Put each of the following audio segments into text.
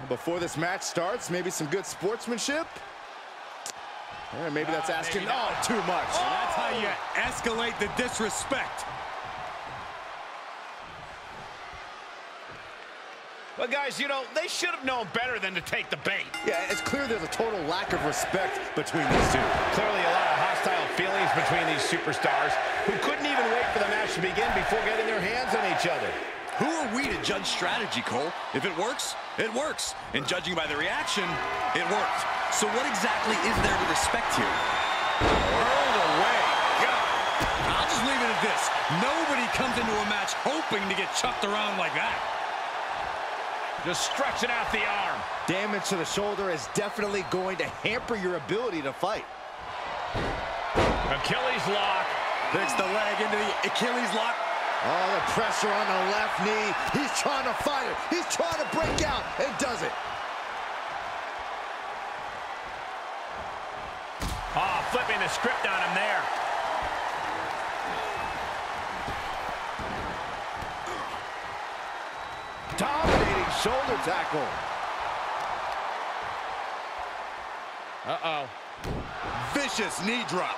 before this match starts, maybe some good sportsmanship. Yeah, maybe that's asking too much. Oh! That's how you escalate the disrespect. Well, guys, you know, they should have known better than to take the bait. Yeah, it's clear there's a total lack of respect between these two. Clearly a lot of hostile feelings between these superstars who couldn't even wait for the match to begin before getting their hands on each other. Who are we to judge strategy, Cole? If it works, it works. And judging by the reaction, it worked. So what exactly is there to respect here? Hurled away. I'll just leave it at this. Nobody comes into a match hoping to get chucked around like that. Just stretching out the arm. Damage to the shoulder is definitely going to hamper your ability to fight. Achilles lock. Fix the leg into the Achilles lock. Oh, the pressure on the left knee. He's trying to fight it. He's trying to break out and does it. Oh, flipping the script on him there. Dominating shoulder tackle. Uh-oh. Vicious knee drop.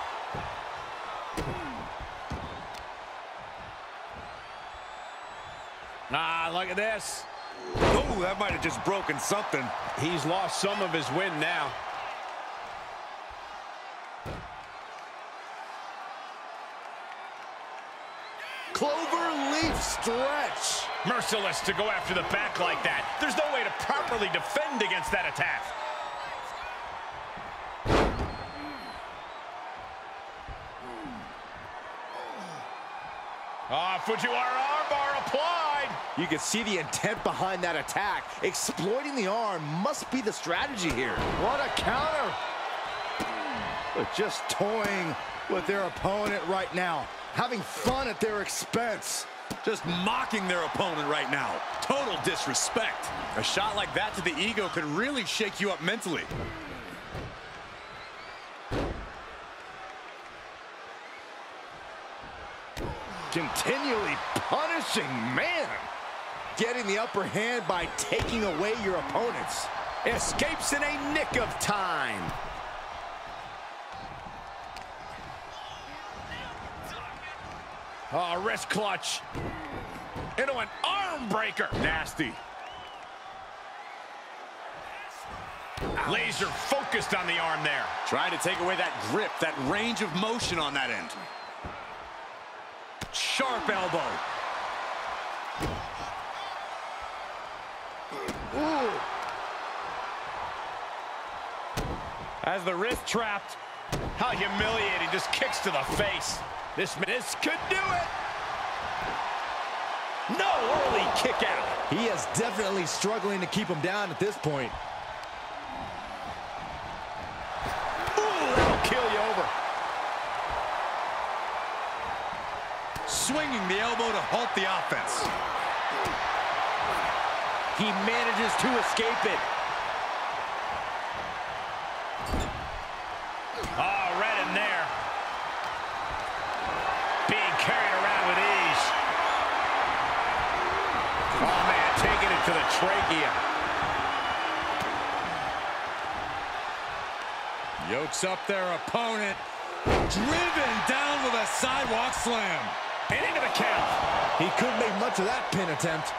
Ah, look at this. Oh, that might have just broken something. He's lost some of his wind now. Clover leaf stretch. Merciless to go after the back like that. There's no way to properly defend against that attack. Fujiwara armbar applied. You can see the intent behind that attack. Exploiting the arm must be the strategy here. What a counter. They're just toying with their opponent right now. Having fun at their expense. Just mocking their opponent right now. Total disrespect. A shot like that to the ego could really shake you up mentally. Continually punishing, man. Getting the upper hand by taking away your opponents. Escapes in a nick of time. Oh, wrist clutch. Into an arm breaker. Nasty. Laser focused on the arm there. Trying to take away that grip, that range of motion on that end. Sharp elbow. Ooh. Has the wrist trapped. How humiliating. Just kicks to the face. This could do it. No, early kick out. He is definitely struggling to keep him down at this point. Ooh, that'll kill you over. Swinging the elbow to halt the offense. He manages to escape it. Oh, right in there. Being carried around with ease. Oh, man, taking it to the trachea. Yokes up their opponent. Driven down with a sidewalk slam. And into the count. He couldn't make much of that pin attempt.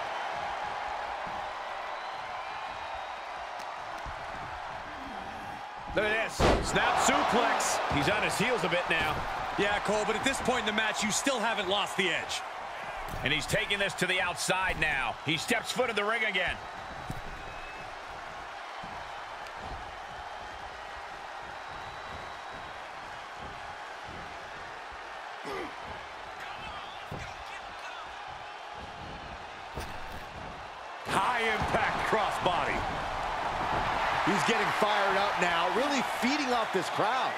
Look at this. Snap suplex. He's on his heels a bit now. Yeah, Cole, but at this point in the match, you still haven't lost the edge. And he's taking this to the outside now. He steps foot in the ring again. High impact crossbody. He's getting fired up now, really feeding off this crowd.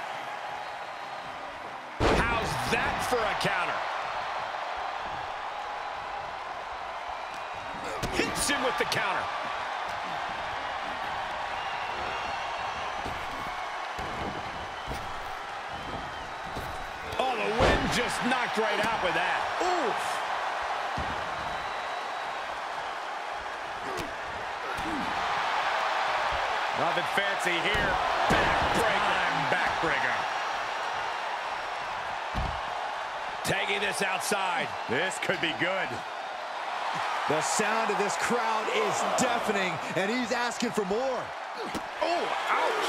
How's that for a counter? Hits him with the counter. Oh, the wind just knocked right out with that. Oof. nothing fancy here. Backbreaker. Taking this outside. This could be good. The sound of this crowd is deafening, and he's asking for more. Oh, ouch.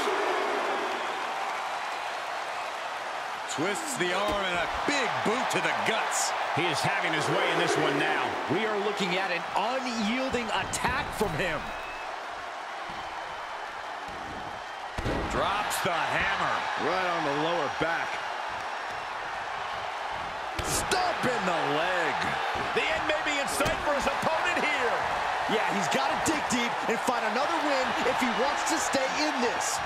Twists the arm and a big boot to the guts. He is having his way in this one now. We are looking at an unyielding attack from him. Drops the hammer. Right on the lower back. Stomp in the leg. The end may be in sight for his opponent here. Yeah, he's got to dig deep and find another win if he wants to stay in this.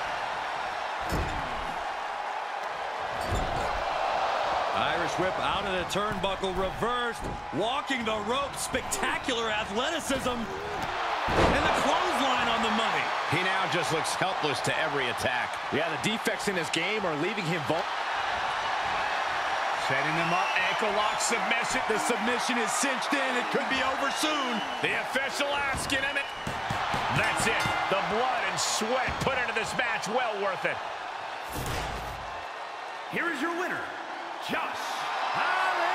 Irish whip out of the turnbuckle, reversed, walking the rope, spectacular athleticism, and the clothesline on the money. He now just looks helpless to every attack. Yeah, the defects in his game are leaving him vulnerable. Setting him up, ankle lock submission. The submission is cinched in. It could be over soon. The official asking him it. That's it. The blood and sweat put into this match, well worth it. Here is your winner, Josh Alexander.